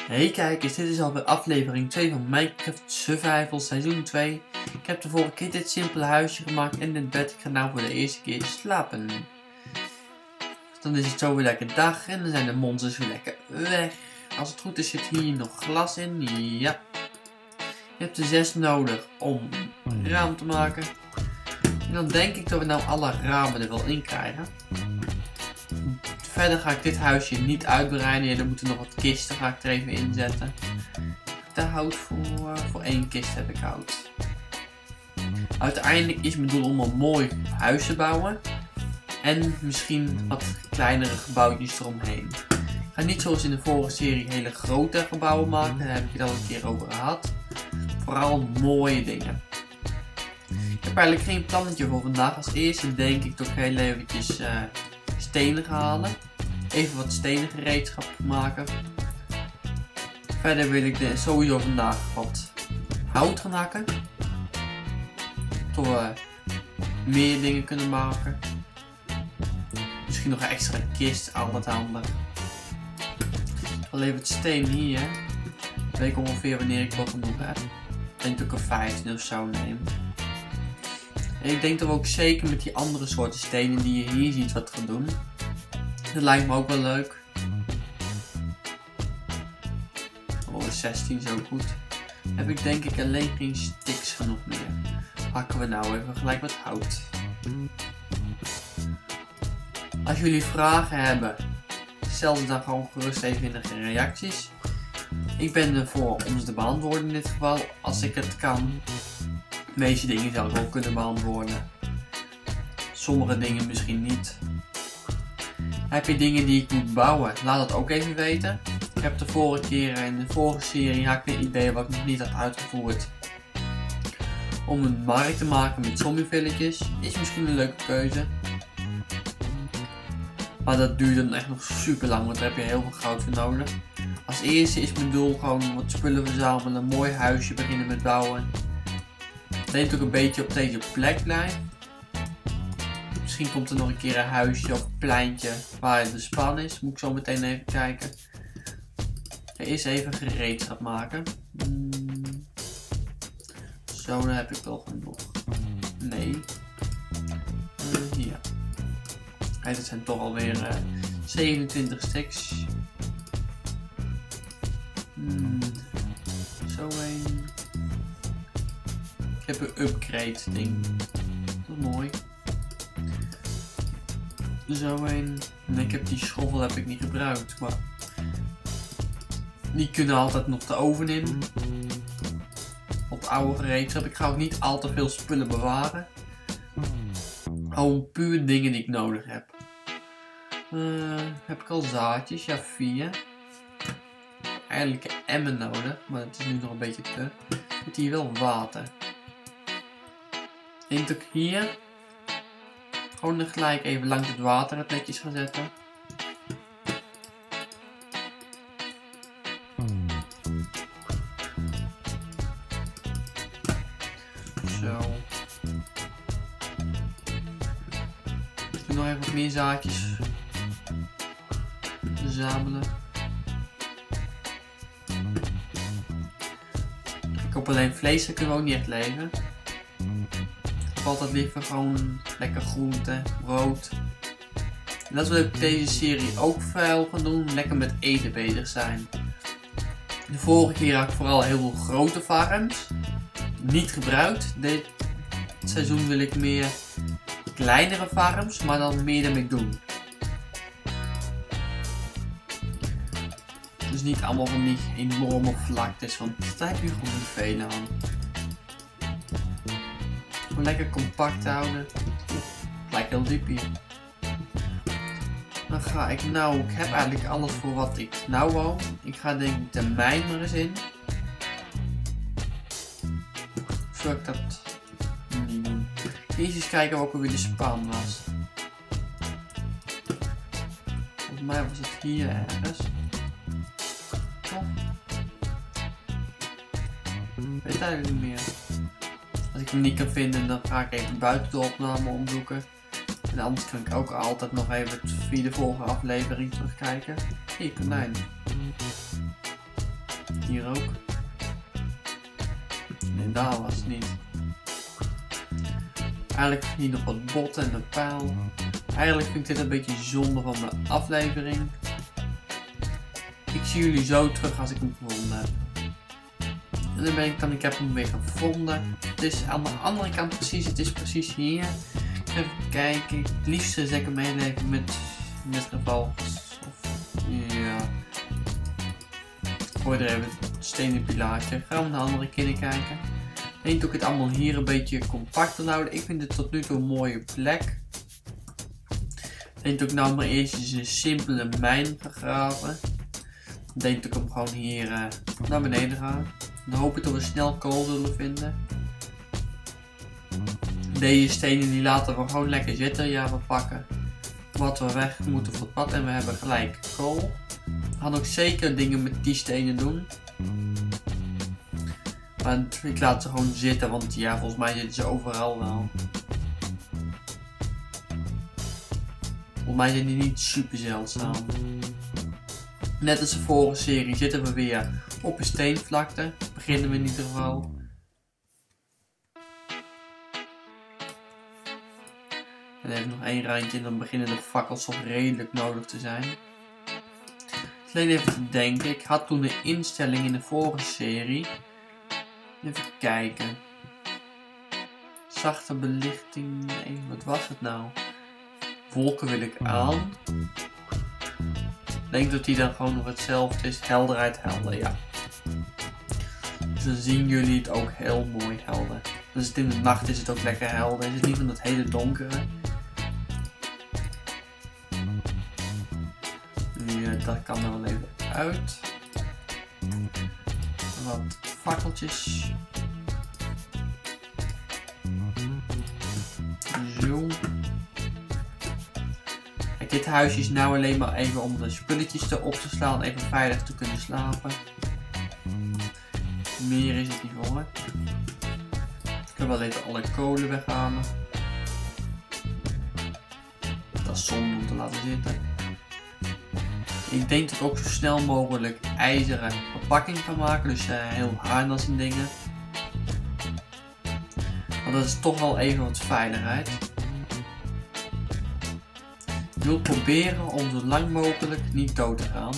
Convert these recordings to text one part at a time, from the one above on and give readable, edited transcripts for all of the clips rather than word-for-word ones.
Hey kijkers, dit is alweer aflevering 2 van Minecraft Survival seizoen 2. Ik heb de vorige keer dit simpele huisje gemaakt in dit bed. Ik ga nou voor de eerste keer slapen. Dan is het zo weer lekker dag en dan zijn de monsters weer lekker weg. Als het goed is zit hier nog glas in, ja. Je hebt er 6 nodig om een raam te maken. En dan denk ik dat we nou alle ramen er wel in krijgen. Verder ga ik dit huisje niet uitbreiden. Ja, er moeten nog wat kisten, ga ik er even inzetten. Daar hout voor 1 kist heb ik hout. Uiteindelijk is mijn doel om een mooi huis te bouwen. En misschien wat kleinere gebouwtjes eromheen. Ik ga niet zoals in de vorige serie hele grote gebouwen maken. Daar heb ik het al een keer over gehad. Vooral mooie dingen. Ik heb eigenlijk geen plannetje voor vandaag. Als eerste denk ik toch heel eventjes stenen gaan halen. Even wat stenen gereedschap maken. Verder wil ik sowieso vandaag wat hout gaan hakken. Tot we meer dingen kunnen maken. Misschien nog een extra kist, altijd handig. Al even het steen hier. Ik weet ongeveer wanneer ik wel genoeg heb. Ik denk dat ik er 15 of zo neem. En ik denk dat we ook zeker met die andere soorten stenen die je hier ziet wat gaan doen. Dat lijkt me ook wel leuk. Oh, 16 is ook goed. Heb ik denk ik alleen geen sticks genoeg meer. Hakken we nou even gelijk wat hout. Als jullie vragen hebben, stel ze dan gewoon gerust even in de reacties. Ik ben ervoor om ze te beantwoorden in dit geval, als ik het kan. De meeste dingen zou ik wel kunnen beantwoorden. Sommige dingen misschien niet. Heb je dingen die ik moet bouwen? Laat dat ook even weten. Ik heb de vorige keer in de vorige serie had ik een idee wat ik nog niet had uitgevoerd. Om een markt te maken met zombievilletjes. Is misschien een leuke keuze. Maar dat duurt dan echt nog super lang, want daar heb je heel veel goud voor nodig. Als eerste is mijn doel gewoon wat spullen verzamelen, een mooi huisje beginnen met bouwen. Ik denk dat ik een beetje op deze plek blijf. Misschien komt er nog een keer een huisje of een pleintje waar de span is. Moet ik zo meteen even kijken. Eerst even gereedschap maken. Zo, dan heb ik wel genoeg. Nee. Hier. Kijk, dat zijn toch alweer 27 sticks. Zo een. Ik heb een upgrade ding. Dat is mooi. Zo een. En ik heb die schoffel heb ik niet gebruikt, maar die kunnen altijd nog de oven in. Op oude gereedschap. Ik ga ook niet al te veel spullen bewaren. Gewoon puur dingen die ik nodig heb. Heb ik al zaadjes? Ja, 4. Eigenlijk een emmer nodig, maar het is nu nog een beetje te. Zit hier wel water. Ik denk dat ik hier gewoon gelijk even langs het water het netjes ga zetten. Zo. Ik doe nog even wat meer zaadjes verzamelen. Ik hoop alleen vlees, dat kunnen we ook niet echt leven. Ik heb altijd liever gewoon lekker groente, brood. En dat wil ik deze serie ook veel gaan doen, lekker met eten bezig zijn. De vorige keer had ik vooral heel veel grote farms. Niet gebruikt. Dit seizoen wil ik meer kleinere farms, maar dan meer ermee doen. Dus niet allemaal van die enorme vlaktes, want daar heb je gewoon niet veel aan. Gewoon lekker compact houden. Het lijkt heel diep hier. Dan ga ik nou, ik heb eigenlijk alles voor wat ik nou wou. Ik ga denk ik de mijn er eens in. Zal ik dat niet doen? Eerst eens kijken welke weer de span was. Volgens mij was het hier ergens. Toch? Ik weet eigenlijk niet meer. Als ik hem niet kan vinden, dan ga ik even buiten de opname omzoeken. En anders kan ik ook altijd nog even via de vorige aflevering terugkijken. Hier, konijn. hier ook. Nee, daar was het niet. Eigenlijk hier nog wat botten en een pijl. Eigenlijk vind ik dit een beetje zonde van de aflevering. Ik zie jullie zo terug als ik hem gevonden heb. En dan ik heb hem weer gevonden. Het is aan de andere kant precies, het is precies hier. Even kijken, het liefste zeg ik hem meeleven met in dit geval. Ja. Ik gooi er even het stenen pilaartje. Gaan we naar andere kinderen kijken. Ik denk dat ik het allemaal hier een beetje compact wil houden. Ik vind het tot nu toe een mooie plek. Ik denk dat ik nou maar eerst eens een simpele mijn ga graven. Ik denk dat ik hem gewoon hier naar beneden ga. Dan hoop ik dat we snel kool zullen vinden. Deze stenen die laten we gewoon lekker zitten. Ja, we pakken wat we weg moeten voor het pad en we hebben gelijk kool. We gaan ook zeker dingen met die stenen doen. Maar ik laat ze gewoon zitten, want ja, volgens mij zitten ze overal wel. Volgens mij zijn die niet super zeldzaam. Net als de vorige serie zitten we weer op een steenvlakte. Beginnen we in ieder geval. En even nog één randje en dan beginnen de fakkels toch redelijk nodig te zijn. Alleen even te denken, ik had toen een instelling in de vorige serie. Even kijken. Zachte belichting, nee, wat was het nou? Wolken wil ik aan. Ik denk dat die dan gewoon nog hetzelfde is. Helderheid, helder, ja. Dus dan zien jullie het ook heel mooi helder. Dus in de nacht is het ook lekker helder. Is het niet van dat hele donkere. Nu, dat kan er wel even uit. Wat fakkeltjes. Zo. Kijk, dit huisje is nou alleen maar even om de spulletjes erop te slaan. Even veilig te kunnen slapen. Meer is het niet voor. Ik kan wel even alle kolen weghalen. Dat is zonde om te laten zitten. Ik denk dat ik ook zo snel mogelijk ijzeren verpakking kan maken. Dus heel harnas en dingen. Want dat is toch wel even wat veiligheid. Ik wil proberen om zo lang mogelijk niet dood te gaan.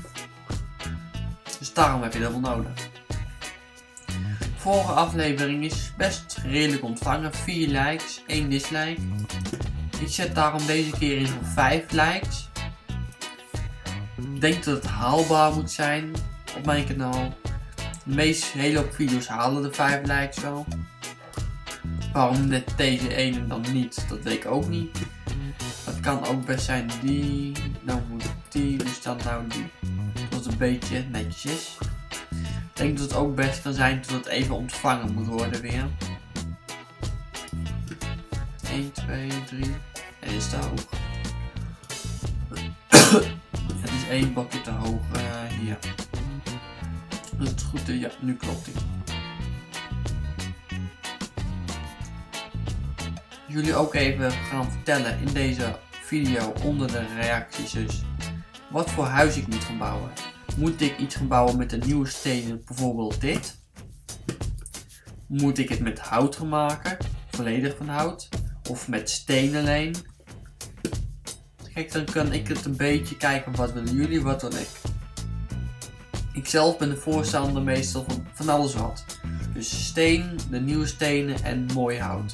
Dus daarom heb je dat wel nodig. De vorige aflevering is best redelijk ontvangen. 4 likes, 1 dislike. Ik zet daarom deze keer in voor 5 likes. Ik denk dat het haalbaar moet zijn op mijn kanaal. De meeste hele hoop video's halen de 5 likes wel. Waarom net deze ene dan niet, dat weet ik ook niet. Het kan ook best zijn die, dan moet die, dus dan nou die. Dat het een beetje netjes is. Ik denk dat het ook best kan zijn dat het even ontvangen moet worden weer. 1, 2, 3. En is te hoog. Het is 1 bakje te hoog hier. Dat is het goed, ja, nu klopt het. Jullie ook even gaan vertellen in deze video onder de reacties dus wat voor huis ik moet gaan bouwen. Moet ik iets gaan bouwen met de nieuwe stenen, bijvoorbeeld dit? Moet ik het met hout gaan maken, volledig van hout, of met steen alleen? Kijk, dan kan ik het een beetje kijken, wat willen jullie, wat wil ik. Ik zelf ben de voorstander meestal van alles wat. Dus steen, de nieuwe stenen en mooi hout.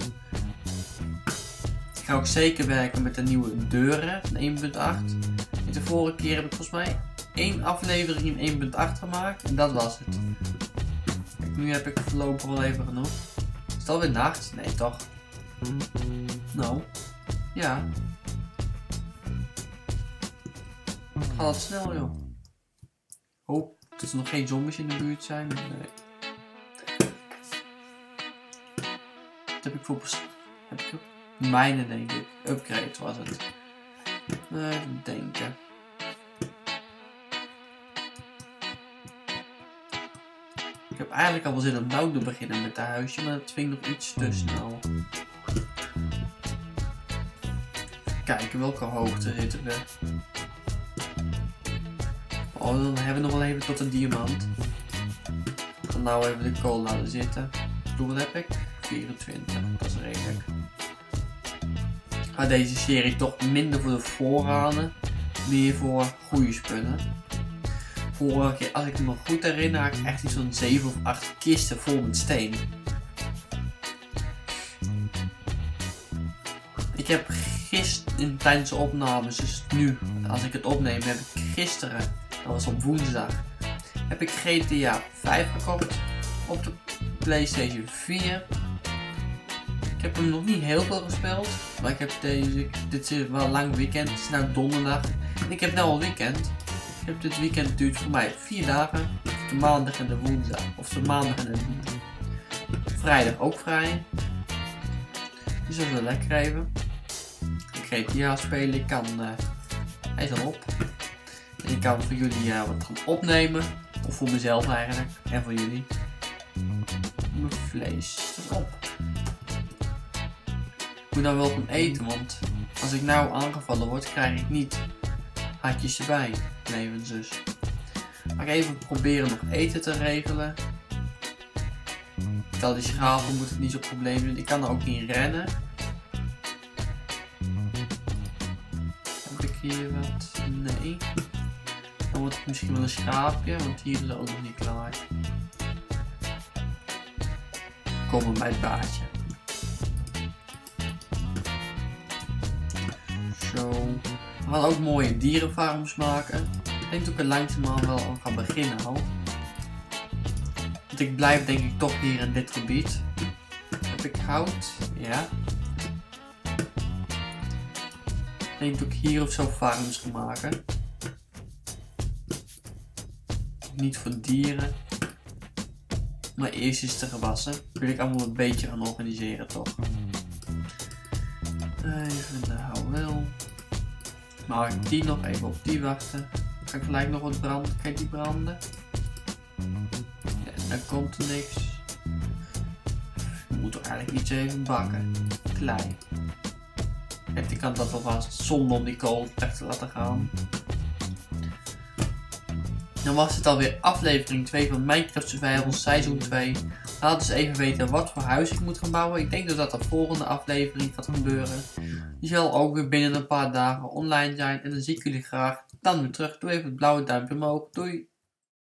Ik ga ook zeker werken met de nieuwe deuren van 1.8. De vorige keer heb ik volgens mij 1 aflevering in 1.8 gemaakt en dat was het. Kijk, nu heb ik voorlopig wel even genoeg. Is het alweer nacht? Nee toch? Nou, ja. Gaat het snel joh. Hoop dat er nog geen zombies in de buurt zijn. Nee. Wat heb ik voor mijnen denk ik. Upgrade was het. Even denken. Ik heb eigenlijk al wel zin om nou te beginnen met het huisje, maar dat vind ik nog iets te snel. Kijken welke hoogte zitten we. Oh, dan hebben we nog wel even tot een diamant. dan nou even de kool laten zitten. Hoeveel heb ik? 24, dat is redelijk. Maar deze serie toch minder voor de voorraden, meer voor goede spullen. Vorige keer, als ik me goed herinner, had ik echt iets van 7 of 8 kisten vol met steen. Ik heb gisteren, tijdens de opnames, dus nu, als ik het opneem, heb ik gisteren, dat was op woensdag, heb ik GTA 5 gekocht op de PlayStation 4. Ik heb hem nog niet heel veel gespeeld, maar ik heb dit is wel een lang weekend, het is nu donderdag en ik heb nu al weekend. Ik heb dit weekend duurt voor mij 4 dagen, de maandag en de woensdag, of de maandag en de vrijdag ook vrij. Dus dat is wel lekker even. GTA spelen, ik kan, hij is al op. En ik kan voor jullie wat gaan opnemen, of voor mezelf eigenlijk, en voor jullie. Mijn vlees, dat is op. Ik moet nou wel gaan eten, want als ik nou aangevallen word, krijg ik niet hartjes erbij, levenszus. Ga ik even proberen nog eten te regelen. Tel die schapen moet het niet zo'n probleem doen, ik kan er ook niet rennen. Hier wat? Nee. Dan wordt het misschien wel een schaapje, want hier is het ook nog niet klaar. Komen bij het baardje. Zo. We gaan ook mooie dierenfarms maken. Ik denk dat ik er langzaamaan wel aan ga beginnen al. Want ik blijf denk ik toch hier in dit gebied. Heb ik hout? Ja. Ik denk dat ik hier of zo farms ga maken. Niet voor dieren. Maar eerst is de gewassen. Wil ik allemaal een beetje gaan organiseren toch. Even de houwel. Maar ik die nog even op die wachten. Ga ik gelijk nog wat branden. Kijk die branden. Ja, dan komt er niks. Ik moet toch eigenlijk iets even bakken. Klei. Kijk, ik kan dat alvast zonder om die kool echt te laten gaan. Dan was het alweer aflevering 2 van Minecraft Survival seizoen 2. Laat dus even weten wat voor huis ik moet gaan bouwen. Ik denk dat de volgende aflevering gaat gebeuren. Die zal ook weer binnen een paar dagen online zijn. En dan zie ik jullie graag dan weer terug. Doe even het blauwe duimpje omhoog. Doei!